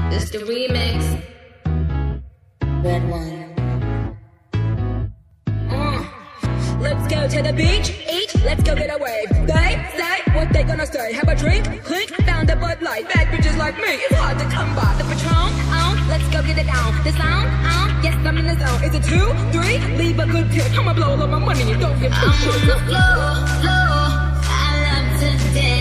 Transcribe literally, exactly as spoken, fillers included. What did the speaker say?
It's the remix. Red one. Uh, let's go to the beach, eat, let's go get a wave. They say what they gonna say. Have a drink, clink, found a Bud Light. Bad bitches like me, it's hard to come by. The Patron, on, let's go get it down. The sound, on, yes I'm in the zone. Is it two, three? Leave a good tip. I'ma blow all of my money and don't give a shit. I'm on the floor, floor. I love to dance.